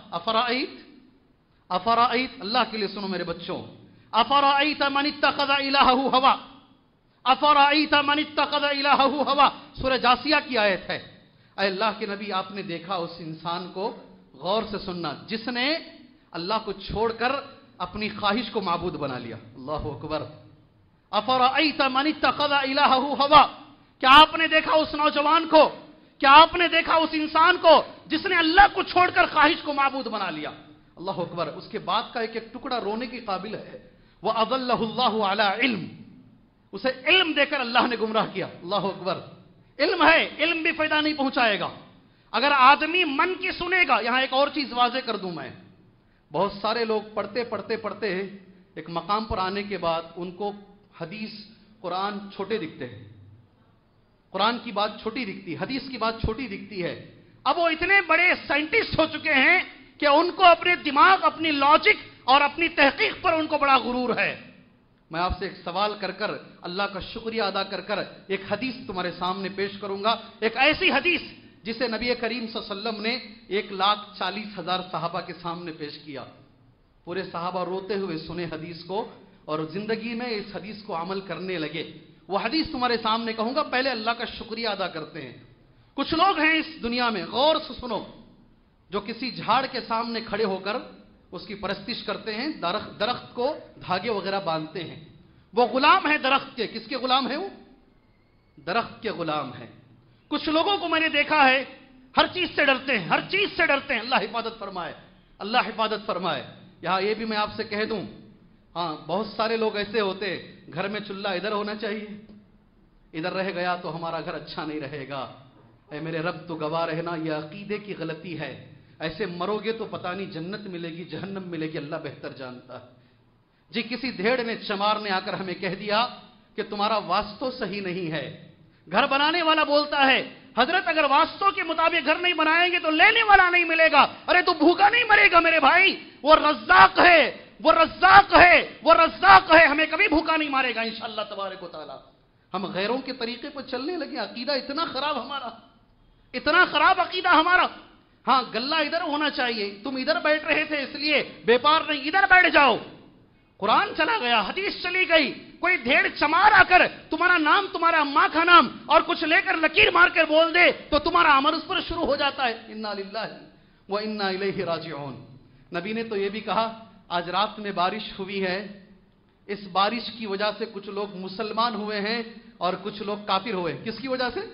अफराईत, अल्लाह के लिए सुनो मेरे बच्चों, अफराईत मन इत्तखज़ इलाहहु हवा, अफराईत मन इत्तखज़ इलाहहु हवा, सूरह जासिया की आयत है। ऐ अल्लाह के नबी, आपने देखा उस इंसान को, गौर से सुनना, जिसने अल्लाह को छोड़कर अपनी ख्वाहिश को माबूद बना लिया। अल्लाह अकबर। अफराईत मन इत्तखज़ इलाहहु हवा, क्या आपने देखा उस नौजवान को, क्या आपने देखा उस इंसान को जिसने अल्लाह को छोड़कर ख्वाहिश को माबूद बना लिया। अल्लाह अकबर। उसके बाद का एक एक टुकड़ा रोने के काबिल है। वह अज़ल्लहुल्लाहु अला इल्म, उसे इल्म देकर अल्लाह ने गुमराह किया। अल्लाह अकबर। इल्म है, इल्म भी फायदा नहीं पहुंचाएगा अगर आदमी मन की सुनेगा। यहां एक और चीज वाज़े कर दूं मैं, बहुत सारे लोग पढ़ते पढ़ते पढ़ते एक मकाम पर आने के बाद उनको हदीस कुरान छोटे दिखते हैं, कुरान की बात छोटी दिखती है, हदीस की बात छोटी दिखती है। अब वो इतने बड़े साइंटिस्ट हो चुके हैं कि उनको अपने दिमाग, अपनी लॉजिक और अपनी तहकीक पर उनको बड़ा गुरूर है। मैं आपसे एक सवाल कर कर अल्लाह का शुक्रिया अदा कर कर एक हदीस तुम्हारे सामने पेश करूंगा, एक ऐसी हदीस जिसे नबी करीम सल्लल्लाहु अलैहि वसल्लम ने 1,40,000 सहाबा के सामने पेश किया। पूरे सहाबा रोते हुए सुने हदीस को और जिंदगी में इस हदीस को अमल करने लगे। वो हदीस तुम्हारे सामने कहूंगा, पहले अल्लाह का शुक्रिया अदा करते हैं। कुछ लोग हैं इस दुनिया में, गौर से सुनो, जो किसी झाड़ के सामने खड़े होकर उसकी परस्तिश करते हैं, दरख्त को धागे वगैरह बांधते हैं। वो गुलाम है दरख्त के। किसके गुलाम है वो? दरख्त के गुलाम है। कुछ लोगों को मैंने देखा है हर चीज से डरते हैं, हर चीज से डरते हैं। अल्लाह हिफाजत फरमाए, अल्लाह हिफाजत फरमाए। यहां ये भी मैं आपसे कह दूं, हाँ, बहुत सारे लोग ऐसे होते, घर में चूल्हा इधर होना चाहिए, इधर रह गया तो हमारा घर अच्छा नहीं रहेगा। ऐ मेरे रब तो गवाह रहना, यह अकीदे की गलती है। ऐसे मरोगे तो पता नहीं जन्नत मिलेगी जहन्नम मिलेगी, अल्लाह बेहतर जानता है। जी, किसी धेड़ ने चमार ने आकर हमें कह दिया कि तुम्हारा वास्तव सही नहीं है। घर बनाने वाला बोलता है, हजरत अगर वास्तव के मुताबिक घर नहीं बनाएंगे तो लेने वाला नहीं मिलेगा। अरे तू भूखा नहीं मरेगा मेरे भाई, वो रज़्ज़ाक है, वो रज़्ज़ाक है, वो रज़्ज़ाक है, हमें कभी भूखा नहीं मारेगा इंशाअल्लाह तबारक व तआला। हम गैरों के तरीके पर चलने लगे, अकीदा इतना खराब हमारा, इतना खराब अकीदा हमारा। हाँ, गल्ला इधर होना चाहिए, तुम इधर बैठ रहे थे इसलिए व्यापार नहीं, इधर बैठ जाओ। कुरान चला गया, हदीस चली गई, कोई धेड़ चमार आकर तुम्हारा नाम, तुम्हारा अम्मा का नाम और कुछ लेकर लकीर मारकर बोल दे तो तुम्हारा अमल उस पर शुरू हो जाता है। इन्ना लिल्लाहि व इन्ना इलैहि राजिऊन। नबी ने तो यह भी कहा, आज रात में बारिश हुई है, इस बारिश की वजह से कुछ लोग मुसलमान हुए हैं और कुछ लोग काफिर हुए। किसकी वजह से?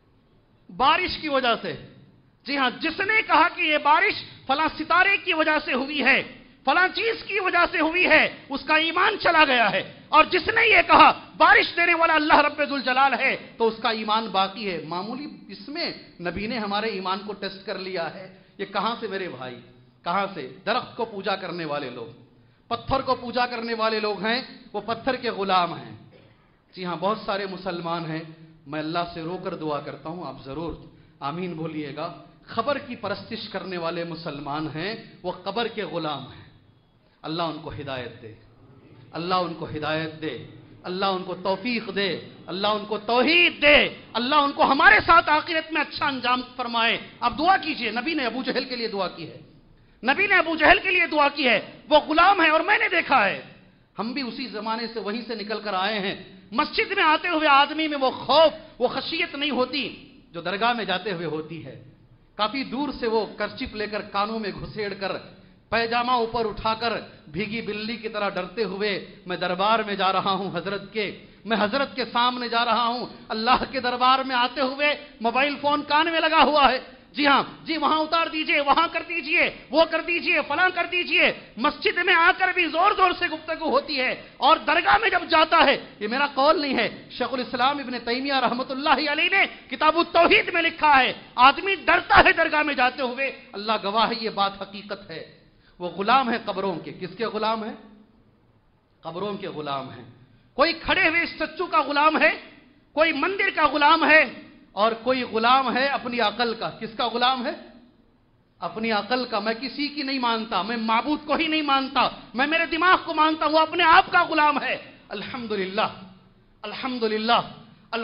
बारिश की वजह से। जी हां, जिसने कहा कि यह बारिश फलां सितारे की वजह से हुई है, फलां चीज की वजह से हुई है, उसका ईमान चला गया है। और जिसने ये कहा बारिश देने वाला अल्लाह रब्बुल जलाल है, तो उसका ईमान बाकी है। मामूली इसमें नबी ने हमारे ईमान को टेस्ट कर लिया है। ये कहां से मेरे भाई, कहां से? दरख्त को पूजा करने वाले लोग, पत्थर को पूजा करने वाले लोग हैं, वो पत्थर के गुलाम हैं। जी हां, बहुत सारे मुसलमान हैं। मैं अल्लाह से रोकर दुआ करता हूं, आप जरूर आमीन बोलिएगा। खबर की परस्तिश करने वाले मुसलमान हैं, वो कब्र के गुलाम हैं। अल्लाह उनको हिदायत दे, अल्लाह उनको हिदायत दे, अल्लाह उनको तौफीक दे, अल्लाह उनको तौहीद दे, अल्लाह उनको हमारे साथ आखिरत में अच्छा अंजाम फरमाए। आप दुआ कीजिए। नबी ने अबू जहल के लिए दुआ की है, नबी ने अबू जहल के लिए दुआ की है। वो गुलाम है और मैंने देखा है, हम भी उसी जमाने से वहीं से निकल कर आए हैं। मस्जिद में आते हुए आदमी में वो खौफ, वो खशियत नहीं होती जो दरगाह में जाते हुए होती है। काफी दूर से वो कर्चिप लेकर कानों में घुसेड़ कर, पैजामा ऊपर उठाकर भीगी बिल्ली की तरह डरते हुए मैं दरबार में जा रहा हूं हजरत के, मैं हजरत के सामने जा रहा हूं। अल्लाह के दरबार में आते हुए मोबाइल फोन कान में लगा हुआ है। जी हां, जी वहां उतार दीजिए, वहां कर दीजिए, वो कर दीजिए, फलां कर दीजिए। मस्जिद में आकर भी जोर जोर से गुफ्तगू होती है और दरगाह में जब जाता है, ये मेरा कौल नहीं है, शेखुल इस्लाम इब्न तैमिया रहमतुल्लाहि अलैह ने किताबुत तौहीद में लिखा है, आदमी डरता है दरगाह में जाते हुए। अल्लाह गवाह है, ये बात हकीकत है। वो गुलाम है कब्रों के। किसके गुलाम है? कब्रों के गुलाम है। कोई खड़े हुए स्टैच्यू का गुलाम है, कोई मंदिर का गुलाम है और कोई गुलाम है अपनी अकल का। किसका गुलाम है? अपनी अकल का। मैं किसी की नहीं मानता, मैं माबूद को ही नहीं मानता, मैं मेरे दिमाग को मानता हूं, अपने आप का गुलाम है। अल्हम्दुलिल्लाह, अल्हम्दुलिल्लाह,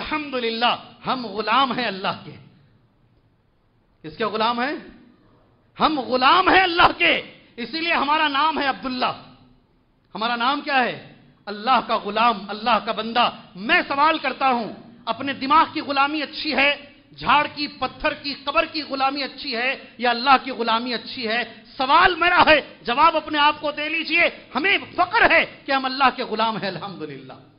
अल्हम्दुलिल्लाह, हम गुलाम हैं अल्लाह के। किसके गुलाम है? ہم غلام ہیں اللہ کے، اسی لیے ہمارا نام ہے عبداللہ. ہمارا نام کیا ہے؟ اللہ کا غلام، اللہ کا بندہ. میں سوال کرتا ہوں، اپنے دماغ کی غلامی اچھی ہے، جھاڑ کی، پتھر کی، قبر کی غلامی اچھی ہے، یا اللہ کی غلامی اچھی ہے؟ سوال میرا ہے، جواب اپنے آپ کو دے لیجئے. ہمیں فخر ہے کہ ہم اللہ کے غلام ہیں، الحمدللہ.